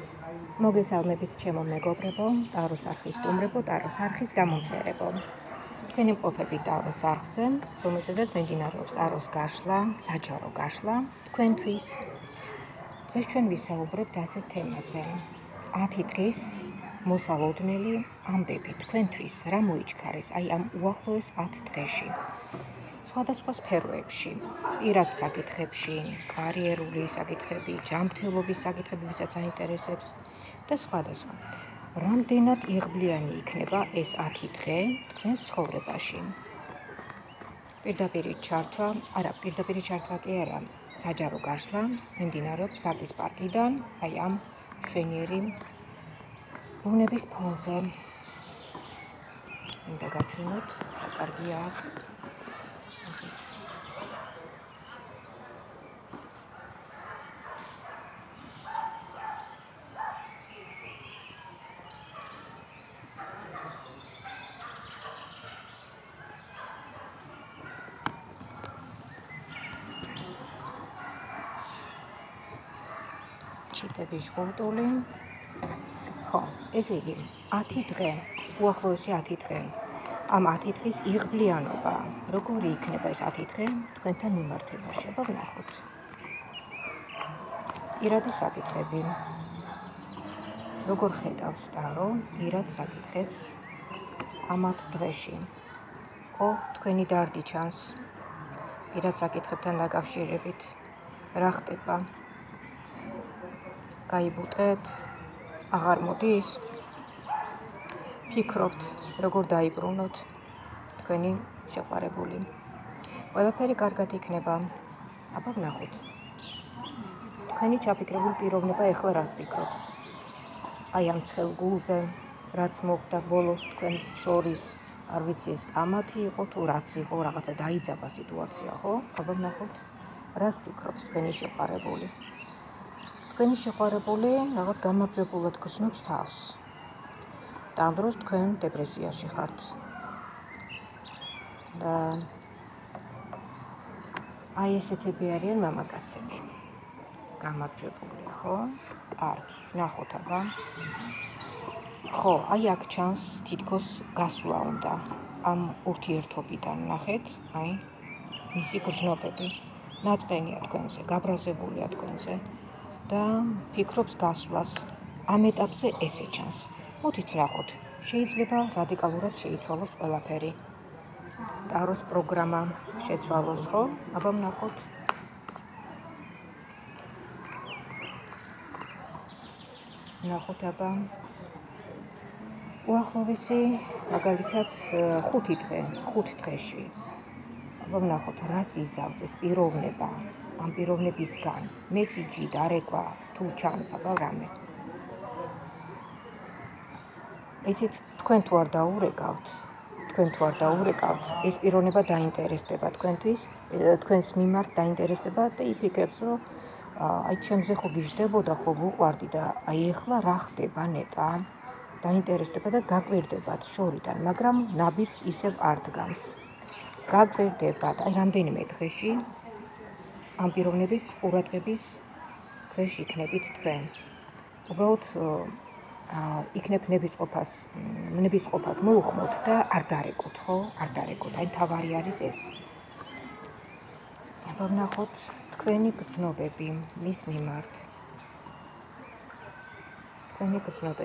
მოგესალმებით ჩემო მეგობრებო, ტაროს არხის სტუმრებო, ტაროს არხის გამომწერებო. თქვენი მყოფები ტაროს არხზე, რომელზედაც მიმდინარეობს ტაროს გაშლა, საჯარო გაშლა თქვენთვის. დღეს ჩვენ ვისაუბრებთ ასეთ თემაზე. 10 დღის მოსალოდნელი ამბები თქვენთვის, რა მოიჩქარეს აი ამ უახლოეს 10 დღეში. სხვადასხვა სფეროებში, პირად საკითხებში, კარიერული საკითხები, ჯანმრთელობის საკითხები, ვისაც აინტერესებს და სხვადასხვა. რამდენად იღბლიანი იქნება ეს 10 დღე თქვენს ცხოვრებაში? პირდაპირი ჩართვა კი არა, საჯარო გაშლა მიმდინარეობს ვაკის პარკიდან, აი ამ მშვენიერი ბუნების ფონზე. მინდა გაჩვენოთ, რა კარგია აქ. ჩიტები ჟღურტული. ხო, ესე იგი, 10 დღე, უახლოესი 10 დღე. ამ 10 დღის იღბლიანობა, როგორი იქნება ეს 10 დღე თქვენთან მიმართებაში? აბა ვნახოთ. პირადი საკითხები. როგორ ხედავს ტარო პირად საკითხებს ამ 10 დღეში? ხო, თქვენი დარგი ჩანს პირად საკითხებთან დაკავშირებით. რა ხდება? გაიბუტეთ, აღარ მოდის, ფიქრობთ, როგორ დაიბრუნოთ თქვენი შეყვარებული. ყველაფერი კარგად იქნება. აბა ვნახოთ. თქვენი ჩაფიქრებული პიროვნება ეხლა რას ფიქრობს? აი ამ ცხელ გულზე, რაც მოხდა ბოლოს თქვენ შორის, არ ვიცი ეს კამათი იყო თუ რაც იყო, რაღაცა დაიძაბა სიტუაცია, ხო? აბა ვნახოთ. რას ფიქრობს თქვენი შეყვარებული? თქვენი შეყვარებული რაღაც გამარჯვებულად გრძნობს თავს. და ამ დროს თქვენ დეპრესიაში ხართ. და აი ესეთები არიან მამაკაცები. გამარჯვებულია, ხო? კარგი, ვნახოთ აბა. ხო, აი აქ ჩანს თითქოს გასვლა უნდა ამ ურთიერთობიდან, ნახეთ, აი მისი გრძნობები. ნაწყენია თქვენზე, გაბრაზებულია თქვენზე. და ფიქრობს გასვლას. ამ ეტაპზე ესე ჩანს. მოდით ვნახოთ. შეიძლება რადიკალურად შეიცვალოს ყველაფერი. ტაროს პროგრამა შეცვალოს, ხო? აბა ვნახოთ. ვნახოთ აბა. უახლოესი, მაგალითად 5 დღე, 5 დღეში. აბა ვნახოთ, რას იზავს ეს პიროვნება. ამ პიროვნებისგან მესიჯი, დარეკვა, თუ ჩანს, აბა რამე. იცით, თქვენ თუ არ დაურეკავთ, ეს პიროვნება დაინტერესდება თქვენთვის, თქვენს მიმართ დაინტერესდება და იფიქრებს, რომ აი ჩემზე ხო გიждდებოდა, ხო ვუყვარდი და აი ეხლა რა ხდება ნეტა? დაინტერესდება და გაგვერდებათ შორიდან, მაგრამ ნაბიჯს ისევ არ დგამს. გაგვერდებათ, აი რამდენიმე დღეში ამ პიროვნების ყურადღების ქვეშ იქნებით თქვენ. უბრალოდ იქნებ ნებისყოფას მოუხმოთ და არ დარეკოთ, ხო? არ დარეკოთ, აი თავარი არის ეს. აბა ვნახოთ თქვენი გრძნობები მის მიმართ. თქვენი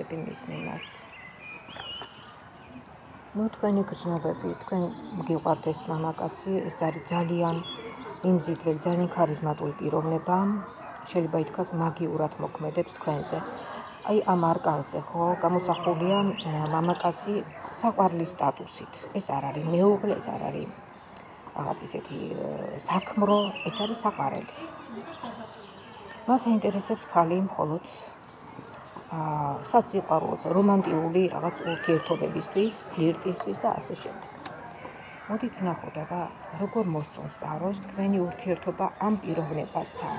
გრძნობები, თქვენ გიყვართ ეს მამაკაცი, ეს არის ძალიან იმზიდველი, ძალიან ქარიზმატული პიროვნება, შეიძლება ითქვას მაგიურად მოქმედებს თქვენზე. აი ამ არკანზე, ხო, გამოსახულია მამაკაცი საყვარლის სტატუსით. ეს არ არის მეუღლე, ეს არ არის რაღაც ისეთი საქმრო, ეს არის საყვარელი. მას აინტერესებს ხალი მხოლოდ სასიყვარულო, რომანტიული რაღაც ურთიერთობებისთვის, ფლირტისთვის და ასე შემდეგ. მოდით ვნახოთ აბა, როგორ მოსწონს ტაროს თქვენი ურთიერთობა ამ პიროვნებასთან.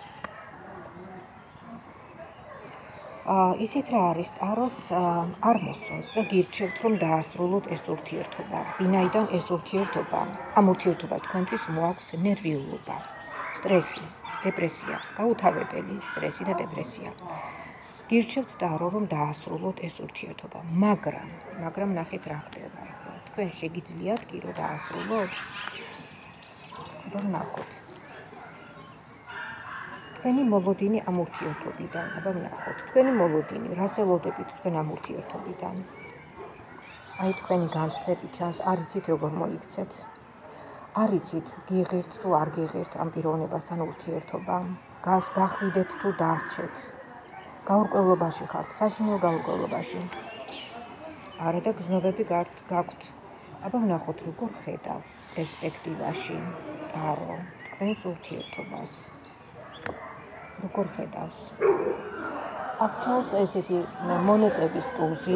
ისეთ რა არის, ტაროს არ მოსწონს და გირჩევთ, რომ დაასრულოთ ეს ურთიერთობა. ვინაიდან ეს ურთიერთობა, ამ ურთიერთობას თქვენთვის მოაქვს ნერვიულობა, სტრესი, დეპრესია, გაუთავებელი სტრესი და დეპრესია. გირჩევთ ტარო, რომ დაასრულოთ ეს ურთიერთობა, მაგრამ ნახეთ რა ხდება ახლა. თქვენ შეგიძლიათ კი რომ დაასრულოთ? აბა ვნახოთ. თქვენი მოლოდინი ამ ურთიერთობიდან, აბა ვნახოთ. თქვენი მოლოდინი, რას ელოდებით თქვენ ამ ურთიერთობიდან? აი თქვენი განცდები ჩანს, არ იცით როგორ მოიქცეთ. არ იცით გიღირთ თუ არ გიღირთ ამ პიროვნებასთან ურთიერთობა, გახვიდეთ თუ დარჩეთ. გაურკვევლობაში ხართ, საშინელ გაურკვევლობაში. არა და გზნობები გაქვთ. აბა ვნახოთ როგორ ხედავს პერსპექტივაში ტარო თქვენს ურთიერთობას. როგორ ხედავს? აქ ჩანს ესეთი მონეტების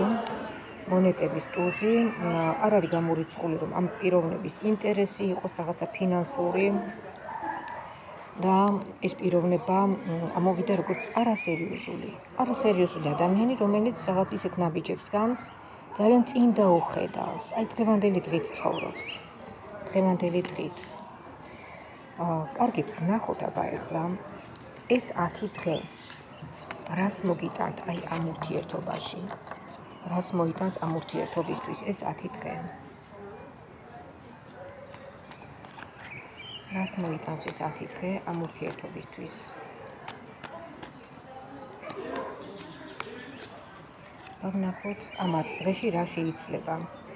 ტუზი, არ არის გამორიცხული, რომ ამ პიროვნების ინტერესი იყოს რაღაცა ფინანსური და ეს პიროვნება ამოვიდა როგორც არასერიოზული ადამიანი, რომელიც რაღაც ისეთ ნაბიჯებს გავს, ძალიან წინ დაუხედავს, აი დღევანდელი დღით ცხოვრობს. დღევანდელი დღით. კარგით, ვნახოთ აბა ახლა ეს 10 დღე რას მოგიტანთ აი ამ ურთიერთობაში? რას მოიტანს ამ ურთიერთობისთვის ეს 10 დღე? რას მოიტანს ეს 10 დღე ამ ურთიერთობისთვის? ვნახოთ ამ 10 დღეში რა შეიცვლება.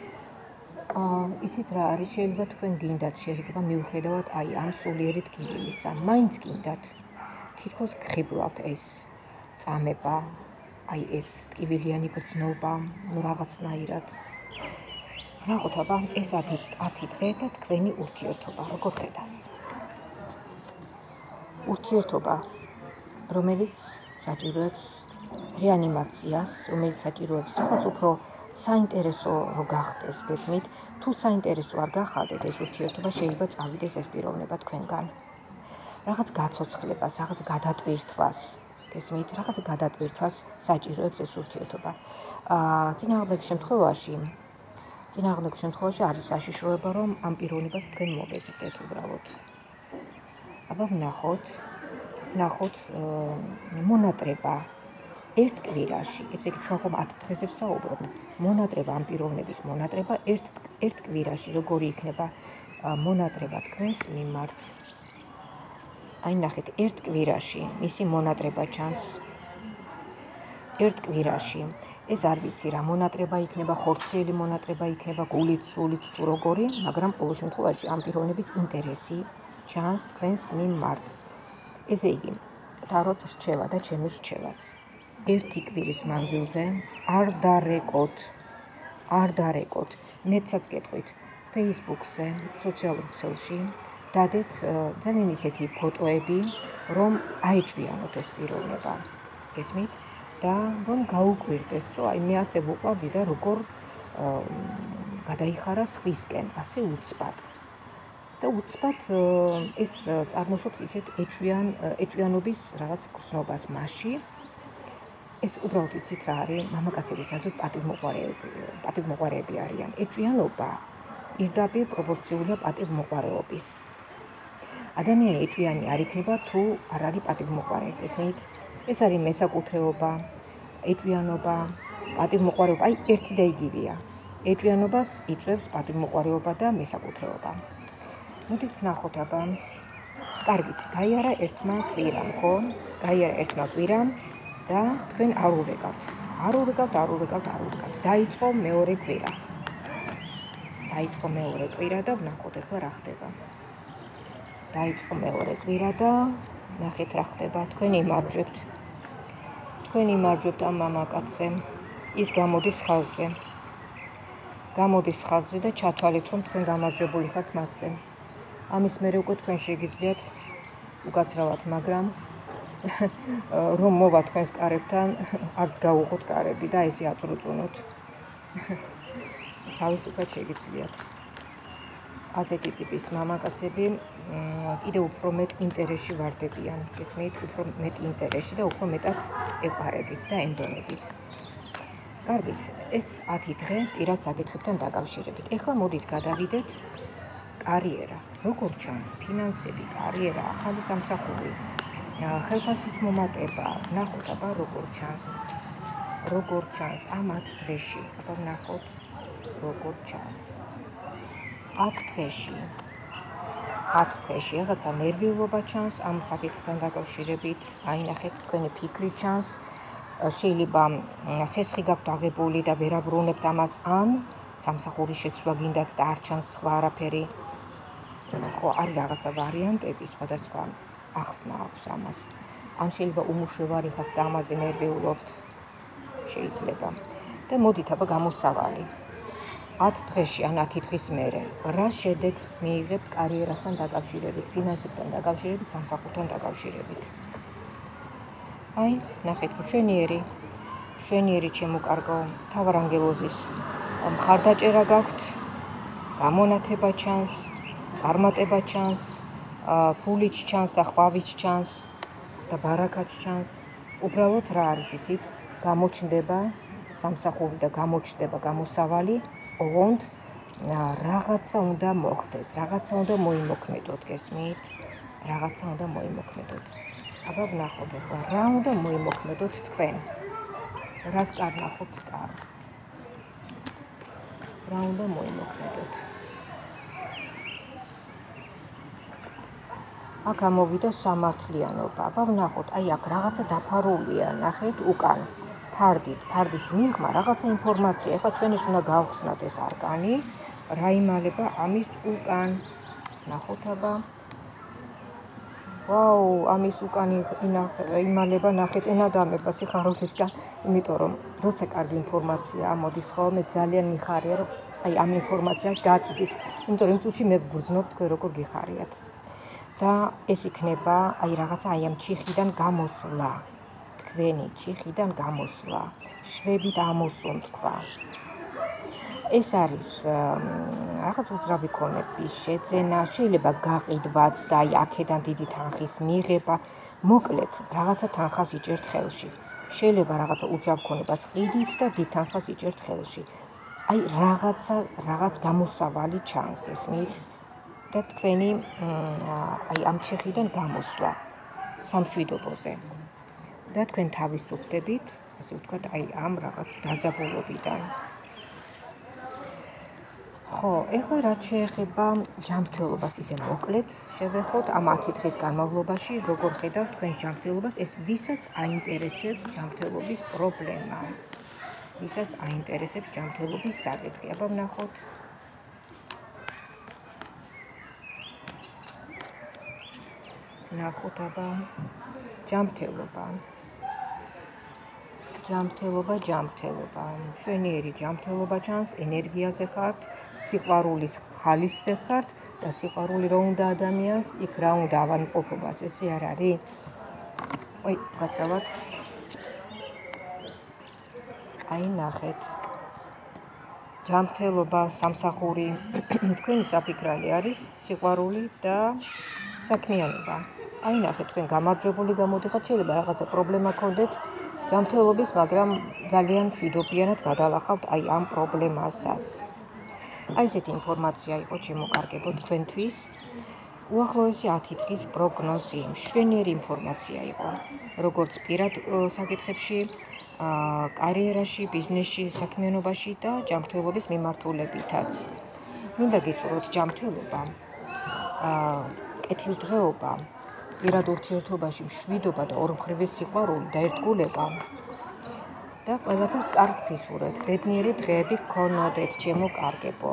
იცით რა არის, შეიძლება თქვენ გინდათ შეგება მიუხედავად აი ამ სულიერი ტკივილისა, მაინც გინდათ. თითქოს გხიბლავთ ეს წამება, აი ეს ტკივილიანი გრძნობა, რაღაცნაირად. ვნახოთ აბა ეს 10 დღე და თქვენი ურთიერთობა როგორ ხედავს. ურთიერთობა, რომელიც საჭიროებს რეანიმაციას, რომელიც საჭიროებს რაღაც უფრო საინტერესო რო გახდეს, გესმით? თუ საინტერესო არ გახადეთ, ეს ურთიერთობა შეიძლება წავიდეს ეს პიროვნება თქვენგან. რაღაც გაცოცხლებას, რაღაც გადატვირთვას, გესმით? რაღაც გადატვირთვას საჭიროებს ეს ურთიერთობა. წინააღმდეგ შემთხვევაში არის საშიშროება, რომ ამ პიროვნებას თქვენ მობეზრდეთ უბრალოდ. აბა ვნახოთ მონატრება ერთ კვირაში, ესე იგი ჩვენ ხომ 10 დღეზე ვსაუბრობთ. მონატრება ამ პიროვნების მონატრება ერთ კვირაში, როგორი იქნება მონატრება თქვენს მიმართ. აი ნახეთ, ერთ კვირაში მისი მონატრება ჩანს. ერთ კვირაში. ეს არ ვიცი რა მონატრება იქნება, ხორციელი მონატრება იქნება, გულით, სულით თუ როგორი, მაგრამ ყოველ შემთხვევაში ამ პიროვნების ინტერესი ჩანს თქვენს მიმართ. ესე იგი, ტაროც რჩევა და ჩემი რჩევაც. ერთი კვირის მანძილზე არ დარეკოთ. მეცაც გეტყვით, Facebook-ზე, სოციალურ ქსელში დადეთ ძალიან ისეთი ფოტოები, რომ აეჭვიანოთ ეს პიროვნება. გესმით? და რომ გაუკვირდეს, რომ აი მე ასე ვუყვარდი და როგორ გადაიხარა სხვისკენ, ასე უცბად. და უცბად ეს წარმოშობს ისეთ ეჭვიანობის რაღაც გრძნობას მასში. ეს უბრალოდ იცით რა არის, მამაკაცების საერთოდ პატივმოყვარეები არიან. ეჭვიანობა პირდაპირ პროპორციულია პატივმოყვარეობის. ადამიანი ეჭვიანი არ იქნება თუ არ არის პატივმოყვარე, გესმით? ეს არის მესაკუთრეობა, ეჭვიანობა, პატივმოყვარეობა, აი ერთი და იგივეა. ეჭვიანობას იწვევს პატივმოყვარეობა და მესაკუთრეობა. მოდით ვნახოთ აბა. კარგით, გაიარა ერთმა კვირამ, ხო? გაიარა ერთმა კვირამ და თქვენ არ ურეკავთ. დაიწყო მეორე კვირა და ვნახოთ ახლა რა ხდება. დაიწყო მეორე კვირა და ნახეთ რა ხდება. თქვენ იმარჯვებთ ამ მამაკაცზე. ის გამოდის ხაზზე და ჩათვალეთ, რომ თქვენ გამარჯვებული ხართ მასზე. ამის მერე უკვე თქვენ შეგიძლიათ უკაცრავად, მაგრამ რომ მოვა თქვენს კარებთან, არც გაუღოთ კარები და ესე აწრუწუნოთ. თავისუფლად შეგიძლიათ. ასეთი ტიპის მამაკაცები კიდევ უფრო მეტ ინტერესში ვარდებიან, გესმით? უფრო მეტ ინტერესში და უფრო მეტად ეყარებით და ენდონებით. კარგით, ეს 10 დღე პირად საკითხებთან დაკავშირებით. ეხლა მოდით გადავიდეთ კარიერა. როგორ ჩანს ფინანსები, კარიერა, ახალი სამსახური. ხელფასის მომატება, ვნახოთ აბა როგორ ჩანს ამ 10 დღეში, აბა ვნახოთ როგორ ჩანს 10 დღეში რაღაცა ნერვიულობა ჩანს ამ საკითხთან დაკავშირებით, აი ნახეთ თქვენი ფიქრი ჩანს, შეიძლება სესხი გაქვთ აღებული და ვერ აბრუნებთ ამას, ან სამსახურის შეცვლა გინდათ და არ ჩანს სხვა არაფერი. ხო, არის რაღაცა ვარიანტები, სხვადასხვა ახსნა აქვს ამას. ან შეიძლება უმუშევარი ხართ და ამაზე ნერვიულობთ, შეიძლება. და მოდით აბა გამოსავალი. 10 დღეში ან 10 დღის მერე, რა შედეგს მიიღებთ კარიერასთან დაკავშირებით, ფინანსებთან დაკავშირებით, სამსახურთან დაკავშირებით. აი, ნახეთ, მშვენიერი ჩემო კარგო, მთავარანგელოზის მხარდაჭერა გაქვთ, გამონათება ჩანს, წარმატება ჩანს, ფულიც ჩანს და ხვავიც ჩანს და ბარაკაც ჩანს. უბრალოდ რა არის იცით, გამოჩნდება სამსახური და გამოჩნდება გამოსავალი, ოღონდ რაღაცა უნდა მოხდეს, რაღაცა უნდა მოიმოქმედოთ, გესმით? რაღაცა უნდა მოიმოქმედოთ. აბა ვნახოთ ახლა, რა უნდა მოიმოქმედოთ თქვენ? რას კარნახოთ ტარო? რა უნდა მოიმოქმედოთ? აქ ამოვიდა სამართლიანობა. აბა ვნახოთ, აი აქ რაღაცა დაფარულია, ნახეთ უკან. ფარდის მიღმა რაღაცა ინფორმაცია. ეხლა ჩვენს უნდა გავხსნათ ეს არკანი, რა იმალება ამის უკან. ნახოთ აბა. ვაუ, ამის უკან იმალება, ნახეთ ენადამება სიხარულისგან, იმიტომ რომ როცა კარგი ინფორმაცია მოდის ხოლმე, ძალიან მიხარია, რომ აი ამ ინფორმაციას გაწვდით, იმიტომ რომ იმ წუთში მე ვგრძნობ თქვენ როგორ გიხარიათ. და ეს იქნება აი რაღაცა აი ამ ჩიხიდან გამოსვლა. თქვენი ჩიხიდან გამოსვლა, შვებით ამოსუნთქვა. ეს არის რაღაც უძრავი ქონების შეძენა, შეიძლება გაყიდვაც და აი აქედან დიდი თანხის მიღება. მოკლედ, რაღაცა თანხას იჭერთ ხელში. შეიძლება რაღაცა უძრავ ქონებას ყიდით და დიდ თანხას იჭერთ ხელში. აი რაღაც გამოსავალი ჩანს, გესმით? და თქვენი აი ამ ჩიხიდან გამოსვლა სამშვიდობოზე. და თქვენ თავისუფლდებით, ასე ვთქვათ, აი ამ რაღაც დაძაბულობიდან. ხო, ეხლა რაც შეეხება ჯანმრთელობას, ისე მოკლედ შევეხოთ ამ 10 დღის განმავლობაში, როგორ ხედავთ თქვენს ჯანმრთელობას, ეს ვისაც აინტერესებს ჯანმრთელობის პრობლემა, ვისაც აინტერესებს ჯანმრთელობის საკითხი. აბა ვნახოთ. ნახოთ აბა ჯანმრთელობა. მშვენიერი ჯანმრთელობა ჩანს, ენერგიაზე ხართ, სიყვარულის ხალისზე ხართ და სიყვარული რო უნდა ადამიანს, იქ რა უნდა ავადმყოფობას, ესე არ არის? ой, გაცავად. აი ნახეთ. ჯანმრთელობა, სამსახური, თქვენი საფიქრალი არის სიყვარული და საქმიანობა. აი ნახეთ, თქვენ გამარჯვებული გამოდიხართ, შეიძლება რაღაცა პრობლემა გქონდეთ ჯანმრთელობის, მაგრამ ძალიან მშვიდობიანად გადალახავთ აი ამ პრობლემასაც. აი ესეთი ინფორმაცია იყო ჩემო კარგებო თქვენთვის. უახლოესი 10 დღის პროგნოზი, მშვენიერი ინფორმაცია იყო. როგორც პირად საკითხებში, კარიერაში, ბიზნესში, საქმიანობაში და ჯანმრთელობის მიმართულებითაც. მინდა გისურვოთ ჯანმრთელობა, კეთილდღეობა, პირად ურთიერთობაში მშვიდობა და ორმხრივი სიყვარული და ერთგულება. და ყველაფერს კარგს ისურვეთ, ბედნიერი დღეები გქონოდეთ, ჩემო კარგებო.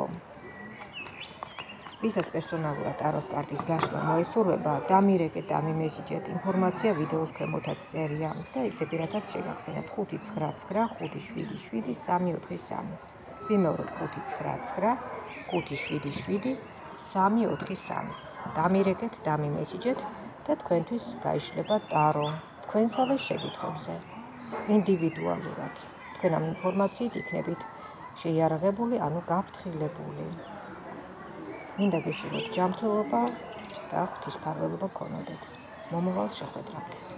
ვისაც პერსონალურად ტაროს კარტის გაშლა მოესურვება, დამირეკეთ, დამიმესიჯეთ, ინფორმაცია ვიდეოს ქვემოთაც წერია და ისე პირადად შეგახსენებთ 599 577 343. ვიმეორებ 599 577 343. დამირეკეთ, დამიმესიჯეთ და თქვენთვის გაიშლება ტარო თქვენსავე შეკითხვებზე. ინდივიდუალურად. თქვენ ამ ინფორმაციით იქნებით შეიარაღებული, ანუ გაფრთხილებული. მინდა გისურვოთ ჯანმრთელობა და ღვთისმფარველობა გქონოდეთ. მომავალ შეხვედრამდე.